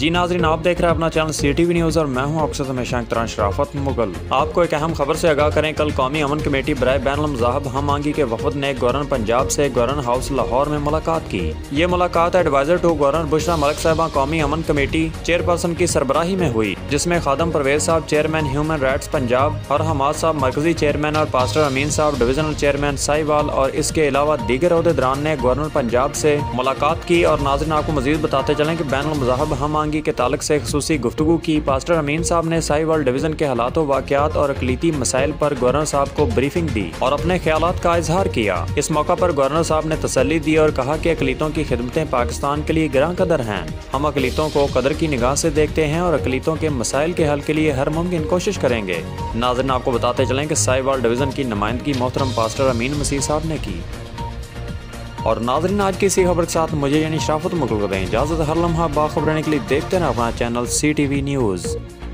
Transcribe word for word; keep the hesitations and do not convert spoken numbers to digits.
जी नाज़रीन, आप देख रहे हैं अपना channel C T V news और मैं हूं आपके साथ हमेशा तरह शराफत मुगल। आपको एक अहम खबर से आगाह करें। कल कौमी अमन कमेटी बराए बैनुल मज़ाहब हम आंगी के वफद ने गवर्नर पंजाब से गवर्नर हाउस लाहौर में मुलाकात की। ये मुलाकात adviser to governor Bushra Malik साहिबा कौमी अमन कमेटी चेयरपर्सन की सरबराही में हुई, जिसमें खादम परवेज साहब चेयरमैन ह्यूमन राइट्स पंजाब और हमाद साहब मरकजी चेयरमैन और पास्टर अमीन साहब डिविजनल चेयरमैन साहिवाल और इसके अलावा दीगर अहदेदारान ने गवर्नर पंजाब से मुलाकात की। और नाज़रीन, आपको मजीद बताते चलें कि बैनुल मज़ाहब हम आंगी के ताल्लुक से खुसूसी गुफ्तगू की। पास्टर अमीन साहब ने साहिवाल डिवीजन के हालात वाक़यात और अक़लीती मसाइल पर गवर्नर साहब को ब्रीफिंग दी और अपने ख्यालात का इजहार किया। इस मौका पर गवर्नर साहब ने तसल्ली दी और कहा कि अक़लीतों की खिदमतें पाकिस्तान के लिए गिरां कदर हैं। हम अक़लीतों को कदर की निगाह से देखते हैं और अक़लीतों के मसाइल के हल के लिए हर मुमकिन कोशिश करेंगे। नाज़रीन, आपको बताते चलें कि साहिवाल डिवीजन की नुमाइंदगी मोहतरम पास्टर अमीन मसीह साहब ने की। और नाज़रीन, आज की इसी खबर के साथ मुझे यानी शराफत मुगल को दें इजाज़त। हर लम्हा बाखबर रहने के लिए देखते रहें अपना channel C T V news.